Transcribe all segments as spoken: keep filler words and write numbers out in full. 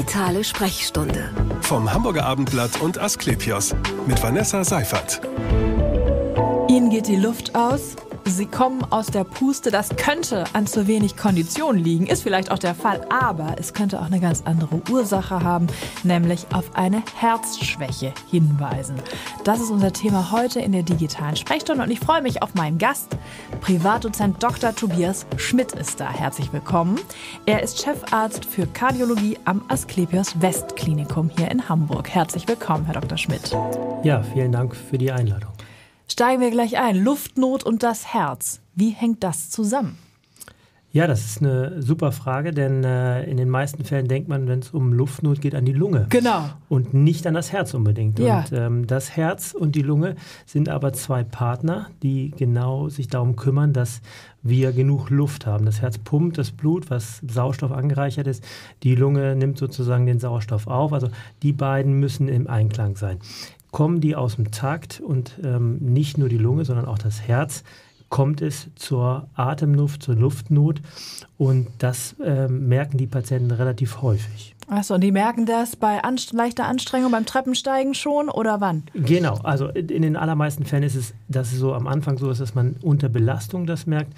Digitale Sprechstunde. Vom Hamburger Abendblatt und Asklepios mit Vanessa Seifert. Ihnen geht die Luft aus. Sie kommen aus der Puste. Das könnte an zu wenig Kondition liegen, ist vielleicht auch der Fall. Aber es könnte auch eine ganz andere Ursache haben, nämlich auf eine Herzschwäche hinweisen. Das ist unser Thema heute in der digitalen Sprechstunde. Und ich freue mich auf meinen Gast. Privatdozent Doktor Tobias Schmidt ist da. Herzlich willkommen. Er ist Chefarzt für Kardiologie am Asklepios Westklinikum hier in Hamburg. Herzlich willkommen, Herr Doktor Schmidt. Ja, vielen Dank für die Einladung. Steigen wir gleich ein. Luftnot und das Herz. Wie hängt das zusammen? Ja, das ist eine super Frage, denn äh, in den meisten Fällen denkt man, wenn es um Luftnot geht, an die Lunge. Genau. Und nicht an das Herz unbedingt. Ja. Und ähm, das Herz und die Lunge sind aber zwei Partner, die genau sich darum kümmern, dass wir genug Luft haben. Das Herz pumpt das Blut, was Sauerstoff angereichert ist. Die Lunge nimmt sozusagen den Sauerstoff auf. Also die beiden müssen im Einklang sein. Kommen die aus dem Takt und ähm, nicht nur die Lunge, sondern auch das Herz, kommt es zur Atemnot, zur Luftnot und das ähm, merken die Patienten relativ häufig. Achso, und die merken das bei anst- leichter Anstrengung beim Treppensteigen schon oder wann? Genau, also in den allermeisten Fällen ist es, dass es so am Anfang so ist, dass man unter Belastung das merkt.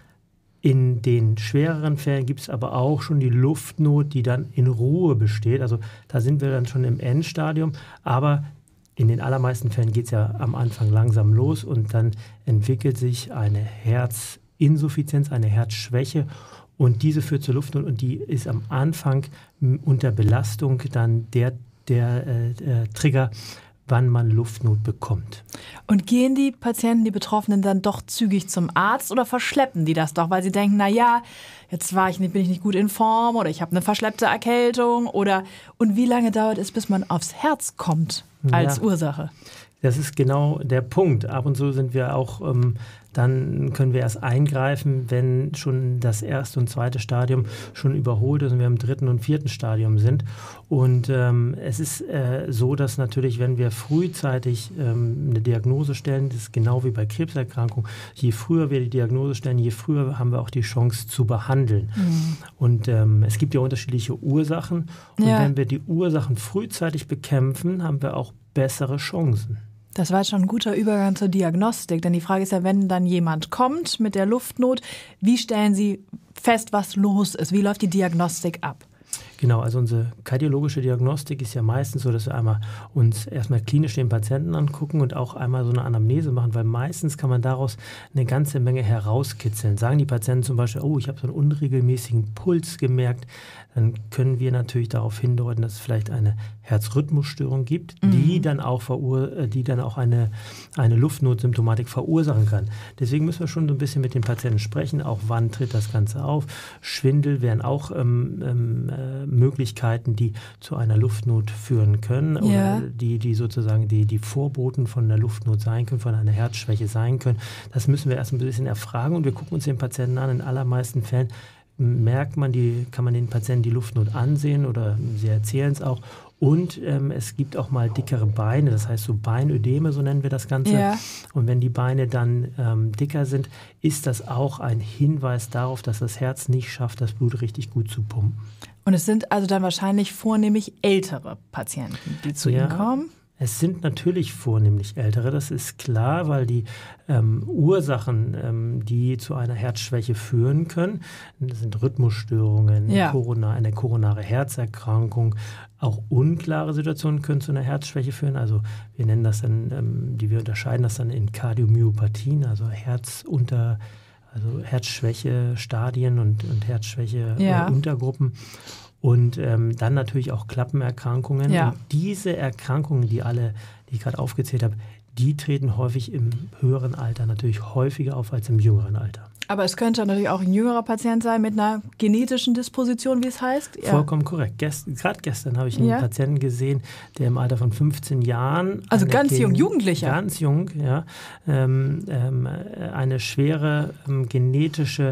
In den schwereren Fällen gibt es aber auch schon die Luftnot, die dann in Ruhe besteht. Also da sind wir dann schon im Endstadium, aber in den allermeisten Fällen geht es ja am Anfang langsam los und dann entwickelt sich eine Herzinsuffizienz, eine Herzschwäche und diese führt zur Luftnot und die ist am Anfang unter Belastung dann der, der äh, äh, Trigger, wann man Luftnot bekommt. Und gehen die Patienten, die Betroffenen dann doch zügig zum Arzt oder verschleppen die das doch, weil sie denken, na ja, jetzt war ich nicht, bin ich nicht gut in Form oder ich habe eine verschleppte Erkältung oder und wie lange dauert es, bis man aufs Herz kommt als ja, Ursache? Das ist genau der Punkt. Ab und zu sind wir auch, ähm, dann können wir erst eingreifen, wenn schon das erste und zweite Stadium schon überholt ist und wir im dritten und vierten Stadium sind. Und ähm, es ist äh, so, dass natürlich, wenn wir frühzeitig ähm, eine Diagnose stellen, das ist genau wie bei Krebserkrankungen, je früher wir die Diagnose stellen, je früher haben wir auch die Chance zu behandeln. Mhm. Und ähm, es gibt ja unterschiedliche Ursachen. Und ja. wenn wir die Ursachen frühzeitig bekämpfen, haben wir auch bessere Chancen. Das war jetzt schon ein guter Übergang zur Diagnostik, denn die Frage ist ja, wenn dann jemand kommt mit der Luftnot, wie stellen Sie fest, was los ist? Wie läuft die Diagnostik ab? Genau, also unsere kardiologische Diagnostik ist ja meistens so, dass wir einmal uns erstmal klinisch den Patienten angucken und auch einmal so eine Anamnese machen, weil meistens kann man daraus eine ganze Menge herauskitzeln. Sagen die Patienten zum Beispiel, oh, ich habe so einen unregelmäßigen Puls gemerkt, dann können wir natürlich darauf hindeuten, dass es vielleicht eine Herzrhythmusstörung gibt, mhm. die dann auch, verur- die dann auch eine, eine Luftnotsymptomatik verursachen kann. Deswegen müssen wir schon so ein bisschen mit den Patienten sprechen, auch wann tritt das Ganze auf. Schwindel wären auch ähm, ähm, äh, Möglichkeiten, die zu einer Luftnot führen können oder ja. die, die sozusagen die, die Vorboten von einer Luftnot sein können, von einer Herzschwäche sein können. Das müssen wir erst ein bisschen erfragen und wir gucken uns den Patienten an. In allermeisten Fällen merkt man, die, kann man den Patienten die Luftnot ansehen oder sie erzählen es auch. Und ähm, es gibt auch mal dickere Beine, das heißt so Beinödeme, so nennen wir das Ganze. Ja. Und wenn die Beine dann ähm, dicker sind, ist das auch ein Hinweis darauf, dass das Herz nicht schafft, das Blut richtig gut zu pumpen. Und es sind also dann wahrscheinlich vornehmlich ältere Patienten, die zu ja. Ihnen kommen? Es sind natürlich vornehmlich Ältere, das ist klar, weil die ähm, Ursachen, ähm, die zu einer Herzschwäche führen können, das sind Rhythmusstörungen, ja. Corona, eine koronare Herzerkrankung, auch unklare Situationen können zu einer Herzschwäche führen. Also wir nennen das dann, ähm, die wir unterscheiden das dann in Kardiomyopathien, also Herzunter, also Herzschwäche-Stadien und, und Herzschwäche-Untergruppen. Ja. Und ähm, dann natürlich auch Klappenerkrankungen. Ja. Und diese Erkrankungen, die alle, die ich gerade aufgezählt habe, die treten häufig im höheren Alter natürlich häufiger auf als im jüngeren Alter. Aber es könnte natürlich auch ein jüngerer Patient sein mit einer genetischen Disposition, wie es heißt. Ja. Vollkommen korrekt. Gest, gerade gestern habe ich einen ja. Patienten gesehen, der im Alter von fünfzehn Jahren... Also ganz Gen- jung, Jugendlicher. Ganz jung, ja. Ähm, ähm, eine schwere ähm, genetische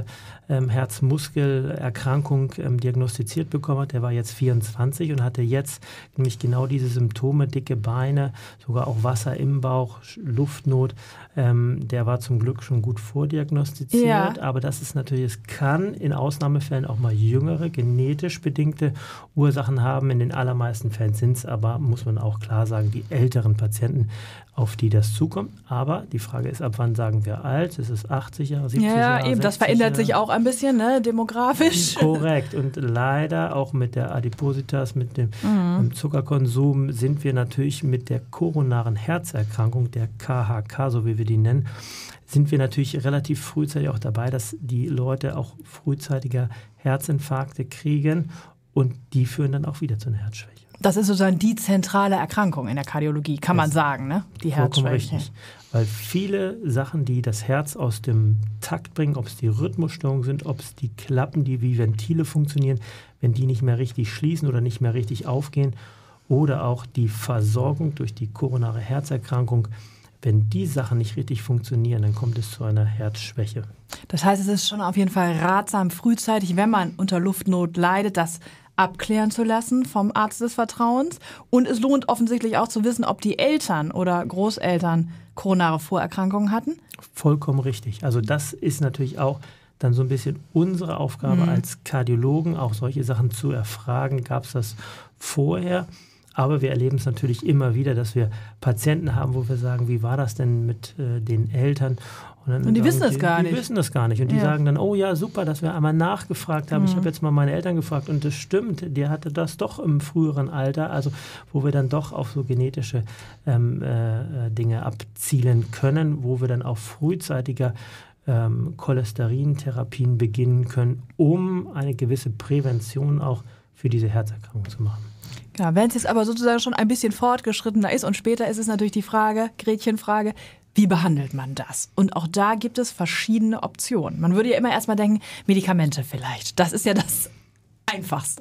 ähm, Herzmuskelerkrankung ähm, diagnostiziert bekommen hat. Der war jetzt vierundzwanzig und hatte jetzt nämlich genau diese Symptome, dicke Beine, sogar auch Wasser im Bauch, Luftnot. Ähm, der war zum Glück schon gut vordiagnostiziert, Ja. aber das ist natürlich, es kann in Ausnahmefällen auch mal jüngere, genetisch bedingte Ursachen haben. In den allermeisten Fällen sind es aber, muss man auch klar sagen, die älteren Patienten, auf die das zukommt. Aber die Frage ist, ab wann sagen wir alt? Ist es achtzig Jahre, siebzig Ja, Jahre, eben, das sechzig verändert Jahre? sich auch ein bisschen, ne, demografisch. Korrekt. Und leider auch mit der Adipositas, mit dem Mhm. Zuckerkonsum sind wir natürlich mit der koronaren Herzerkrankung, der K H K, so wie wir die nennen, sind wir natürlich relativ frühzeitig auch dabei, dass die Leute auch frühzeitiger Herzinfarkte kriegen und die führen dann auch wieder zu einer Herzschwäche. Das ist sozusagen die zentrale Erkrankung in der Kardiologie, kann man Das sagen, ne? Die Vollkommen Herzschwäche. richtig. Weil viele Sachen, die das Herz aus dem Takt bringen, ob es die Rhythmusstörungen sind, ob es die Klappen, die wie Ventile funktionieren, wenn die nicht mehr richtig schließen oder nicht mehr richtig aufgehen, oder auch die Versorgung durch die koronare Herzerkrankung, wenn die Sachen nicht richtig funktionieren, dann kommt es zu einer Herzschwäche. Das heißt, es ist schon auf jeden Fall ratsam, frühzeitig, wenn man unter Luftnot leidet, das abklären zu lassen vom Arzt des Vertrauens. Und es lohnt offensichtlich auch zu wissen, ob die Eltern oder Großeltern koronare Vorerkrankungen hatten. Vollkommen richtig. Also das ist natürlich auch dann so ein bisschen unsere Aufgabe Mhm. als Kardiologen, auch solche Sachen zu erfragen. Gab es das vorher? Aber wir erleben es natürlich immer wieder, dass wir Patienten haben, wo wir sagen, wie war das denn mit äh, den Eltern? dann Und die sagen wissen das die, gar die nicht. Die wissen das gar nicht. Und die Ja. sagen dann, oh ja, super, dass wir einmal nachgefragt haben. Mhm. Ich habe jetzt mal meine Eltern gefragt und das stimmt, der hatte das doch im früheren Alter. Also wo wir dann doch auf so genetische ähm, äh, Dinge abzielen können, wo wir dann auch frühzeitiger ähm, Cholesterintherapien beginnen können, um eine gewisse Prävention auch für diese Herzerkrankung zu machen. Ja, wenn es jetzt aber sozusagen schon ein bisschen fortgeschrittener ist und später ist es natürlich die Frage, Gretchenfrage, wie behandelt man das? Und auch da gibt es verschiedene Optionen. Man würde ja immer erstmal denken, Medikamente vielleicht. Das ist ja das Einfachste.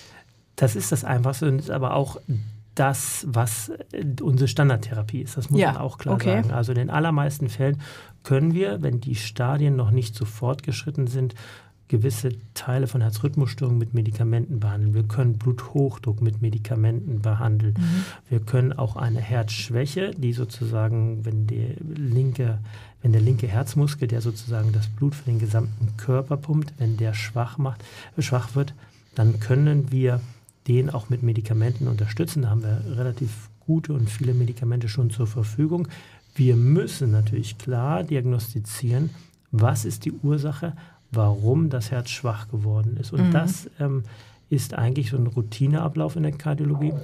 Das ist das Einfachste und ist aber auch das, was unsere Standardtherapie ist. Das muss Ja, man auch klar okay. sagen. Also in den allermeisten Fällen können wir, wenn die Stadien noch nicht so fortgeschritten sind, gewisse Teile von Herzrhythmusstörungen mit Medikamenten behandeln. Wir können Bluthochdruck mit Medikamenten behandeln. Mhm. Wir können auch eine Herzschwäche, die sozusagen, wenn, die linke, wenn der linke Herzmuskel, der sozusagen das Blut für den gesamten Körper pumpt, wenn der schwach, macht, schwach wird, dann können wir den auch mit Medikamenten unterstützen. Da haben wir relativ gute und viele Medikamente schon zur Verfügung. Wir müssen natürlich klar diagnostizieren, was ist die Ursache, warum das Herz schwach geworden ist. Und Mhm. das ähm, ist eigentlich so ein Routineablauf in der Kardiologie.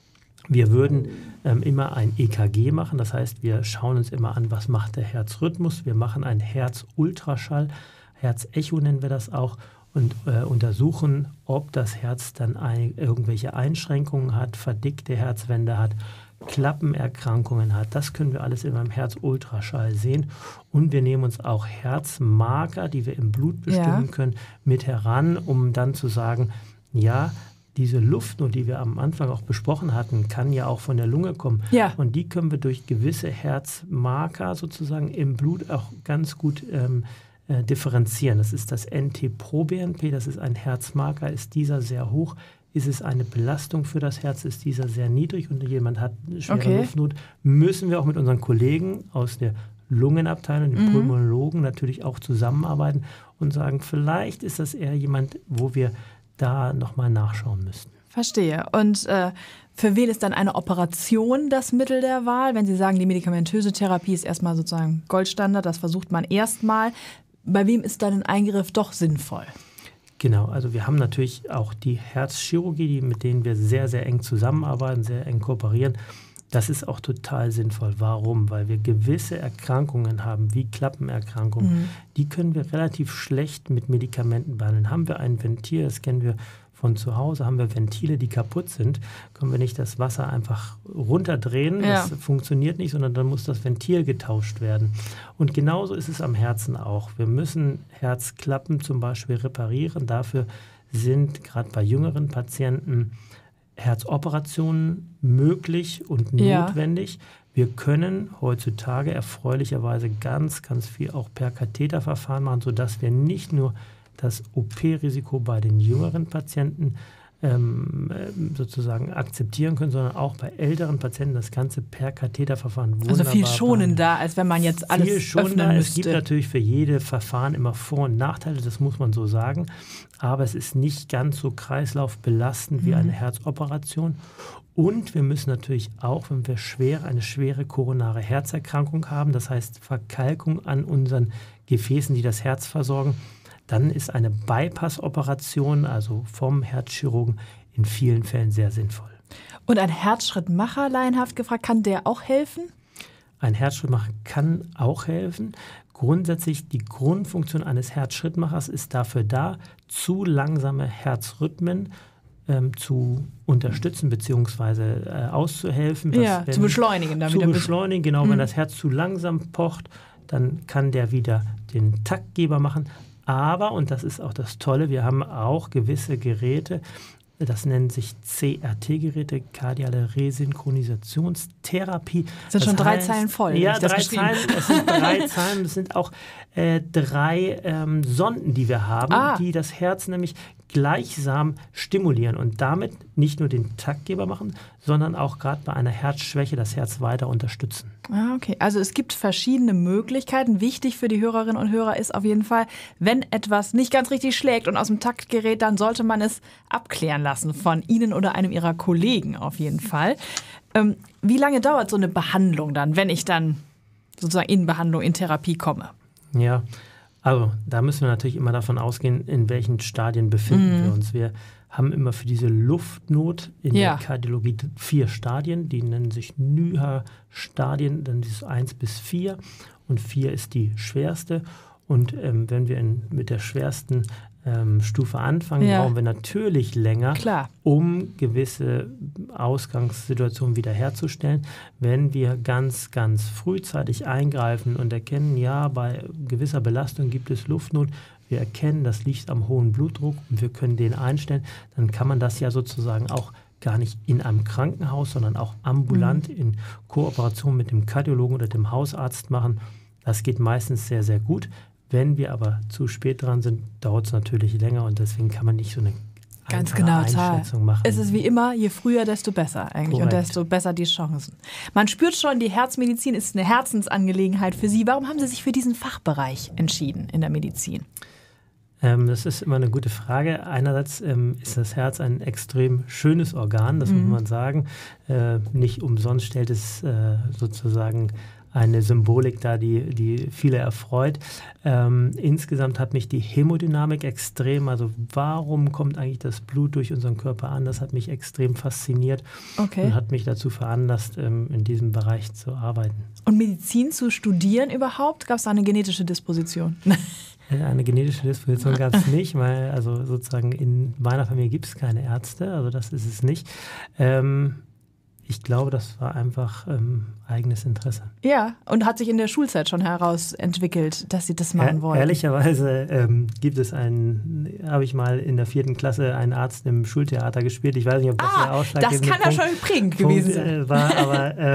Wir würden ähm, immer ein E K G machen, das heißt, wir schauen uns immer an, was macht der Herzrhythmus. Wir machen einen Herzultraschall, Herzecho nennen wir das auch, und äh, untersuchen, ob das Herz dann ein, irgendwelche Einschränkungen hat, verdickte Herzwände hat, Klappenerkrankungen hat. Das können wir alles in einem Herzultraschall sehen. Und wir nehmen uns auch Herzmarker, die wir im Blut bestimmen Ja. können, mit heran, um dann zu sagen, ja, diese Luftnot, die wir am Anfang auch besprochen hatten, kann ja auch von der Lunge kommen. Ja. Und die können wir durch gewisse Herzmarker sozusagen im Blut auch ganz gut ähm, äh, differenzieren. Das ist das N T-proBNP, das ist ein Herzmarker. Ist dieser sehr hoch, ist es eine Belastung für das Herz, ist dieser sehr niedrig und jemand hat eine schwere Okay. Luftnot, müssen wir auch mit unseren Kollegen aus der Lungenabteilung, den Mhm. Pulmonologen natürlich auch zusammenarbeiten und sagen, vielleicht ist das eher jemand, wo wir da nochmal nachschauen müssten. Verstehe. Und äh, für wen ist dann eine Operation das Mittel der Wahl? Wenn Sie sagen, die medikamentöse Therapie ist erstmal sozusagen Goldstandard, das versucht man erstmal. Bei wem ist dann ein Eingriff doch sinnvoll? Genau, also wir haben natürlich auch die Herzchirurgie, die, mit denen wir sehr, sehr eng zusammenarbeiten, sehr eng kooperieren. Das ist auch total sinnvoll. Warum? Weil wir gewisse Erkrankungen haben, wie Klappenerkrankungen. Mhm. Die können wir relativ schlecht mit Medikamenten behandeln. Haben wir ein Ventil, das kennen wir von zu Hause, haben wir Ventile, die kaputt sind, können wir nicht das Wasser einfach runterdrehen. Ja. Das funktioniert nicht, sondern dann muss das Ventil getauscht werden. Und genauso ist es am Herzen auch. Wir müssen Herzklappen zum Beispiel reparieren. Dafür sind gerade bei jüngeren Patienten Herzoperationen möglich und Ja. notwendig. Wir können heutzutage erfreulicherweise ganz, ganz viel auch per Katheterverfahren machen, sodass wir nicht nur das O P-Risiko bei den jüngeren Patienten ähm, sozusagen akzeptieren können, sondern auch bei älteren Patienten das Ganze per Katheterverfahren wunderbar. Also viel schonender, als wenn man jetzt alles viel schonender. öffnen müsste. Es gibt natürlich für jede Verfahren immer Vor- und Nachteile, das muss man so sagen, aber es ist nicht ganz so kreislaufbelastend mhm. wie eine Herzoperation. Und wir müssen natürlich auch, wenn wir schwer, eine schwere koronare Herzerkrankung haben, das heißt Verkalkung an unseren Gefäßen, die das Herz versorgen, dann ist eine Bypass-Operation, also vom Herzchirurgen, in vielen Fällen sehr sinnvoll. Und ein Herzschrittmacher, laienhaft gefragt, kann der auch helfen? Ein Herzschrittmacher kann auch helfen. Grundsätzlich die Grundfunktion eines Herzschrittmachers ist dafür da, zu langsame Herzrhythmen ähm, zu unterstützen bzw. Äh, auszuhelfen. Ja, wenn, zu beschleunigen. Damit zu beschleunigen, genau. Mhm. Wenn das Herz zu langsam pocht, dann kann der wieder den Taktgeber machen. Aber, und das ist auch das Tolle, wir haben auch gewisse Geräte, das nennen sich C R T-Geräte, kardiale Resynchronisationstherapie. Das sind das schon drei heißt, Zeilen voll. Ja, drei Zeilen, es sind drei Zeilen, es sind auch äh, drei ähm, Sonden, die wir haben, ah. die das Herz nämlich gleichsam stimulieren und damit nicht nur den Taktgeber machen, sondern auch gerade bei einer Herzschwäche das Herz weiter unterstützen. Ah, okay. Also es gibt verschiedene Möglichkeiten. Wichtig für die Hörerinnen und Hörer ist auf jeden Fall, wenn etwas nicht ganz richtig schlägt und aus dem Takt gerät, dann sollte man es abklären lassen von Ihnen oder einem Ihrer Kollegen auf jeden Fall. Ähm, wie lange dauert so eine Behandlung dann, wenn ich dann sozusagen in Behandlung, in Therapie komme? Ja, also da müssen wir natürlich immer davon ausgehen, in welchen Stadien befinden mm. wir uns. Wir haben immer für diese Luftnot in ja. der Kardiologie vier Stadien, die nennen sich N Y H A-Stadien, dann ist eins bis vier und vier ist die schwerste. Und ähm, wenn wir in, mit der schwersten ähm, Stufe anfangen, ja. brauchen wir natürlich länger, Klar. um gewisse Ausgangssituationen wiederherzustellen. Wenn wir ganz, ganz frühzeitig eingreifen und erkennen, ja, bei gewisser Belastung gibt es Luftnot, wir erkennen, das liegt am hohen Blutdruck und wir können den einstellen, dann kann man das ja sozusagen auch gar nicht in einem Krankenhaus, sondern auch ambulant mhm. in Kooperation mit dem Kardiologen oder dem Hausarzt machen. Das geht meistens sehr, sehr gut. Wenn wir aber zu spät dran sind, dauert es natürlich länger und deswegen kann man nicht so eine ganz genaue Einschätzung machen. Es ist wie immer, je früher, desto besser eigentlich Korrekt. Und desto besser die Chancen. Man spürt schon, die Herzmedizin ist eine Herzensangelegenheit für Sie. Warum haben Sie sich für diesen Fachbereich entschieden in der Medizin? Ähm, das ist immer eine gute Frage. Einerseits ähm, ist das Herz ein extrem schönes Organ, das mhm. muss man sagen. Äh, nicht umsonst stellt es äh, sozusagen eine Symbolik da, die, die viele erfreut. Ähm, insgesamt hat mich die Hämodynamik extrem, also warum kommt eigentlich das Blut durch unseren Körper an, das hat mich extrem fasziniert okay. und hat mich dazu veranlasst, ähm, in diesem Bereich zu arbeiten. Und Medizin zu studieren überhaupt? Gab es da eine genetische Disposition? Eine genetische Disposition gab es nicht, weil also sozusagen in meiner Familie gibt es keine Ärzte, also das ist es nicht. Ähm, Ich glaube, das war einfach ähm, eigenes Interesse. Ja, und hat sich in der Schulzeit schon herausentwickelt, dass Sie das machen wollen. Ehrlicherweise ähm, gibt es einen, habe ich mal in der vierten Klasse einen Arzt im Schultheater gespielt. Ich weiß nicht, ob das ah, der ausschlaggebende das kann ja schon prägend gewesen sein. Äh, war, aber äh,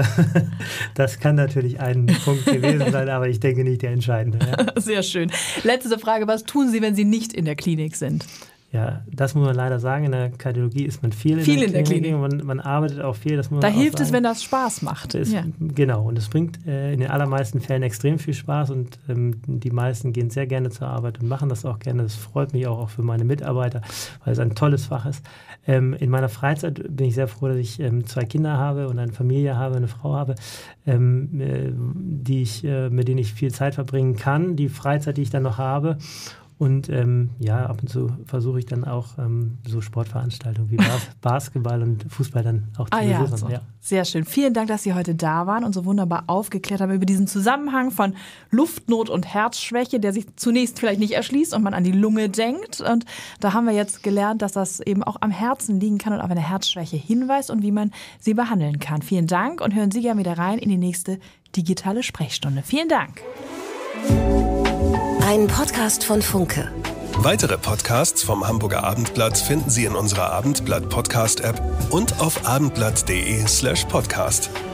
das kann natürlich ein Punkt gewesen sein, aber ich denke nicht der entscheidende. Ja. Sehr schön. Letzte Frage, was tun Sie, wenn Sie nicht in der Klinik sind? Ja, das muss man leider sagen. In der Kardiologie ist man viel in viel der in Klinik. Der Klinik. Man, man arbeitet auch viel. Das muss da man hilft auch es, wenn das Spaß macht. Es, ja. Genau. Und es bringt äh, in den allermeisten Fällen extrem viel Spaß. Und ähm, die meisten gehen sehr gerne zur Arbeit und machen das auch gerne. Das freut mich auch, auch für meine Mitarbeiter, weil es ein tolles Fach ist. Ähm, in meiner Freizeit bin ich sehr froh, dass ich ähm, zwei Kinder habe und eine Familie habe, eine Frau habe, ähm, äh, die ich, äh, mit denen ich viel Zeit verbringen kann. Die Freizeit, die ich dann noch habe. Und ähm, ja, ab und zu versuche ich dann auch ähm, so Sportveranstaltungen wie Bas- Basketball und Fußball dann auch zu ah, ja, besuchen. so. Ja. Sehr schön. Vielen Dank, dass Sie heute da waren und so wunderbar aufgeklärt haben über diesen Zusammenhang von Luftnot und Herzschwäche, der sich zunächst vielleicht nicht erschließt und man an die Lunge denkt. Und da haben wir jetzt gelernt, dass das eben auch am Herzen liegen kann und auf eine Herzschwäche hinweist und wie man sie behandeln kann. Vielen Dank und hören Sie gerne wieder rein in die nächste digitale Sprechstunde. Vielen Dank. Ein Podcast von Funke. Weitere Podcasts vom Hamburger Abendblatt finden Sie in unserer Abendblatt-Podcast-App und auf abendblatt punkt de slash podcast.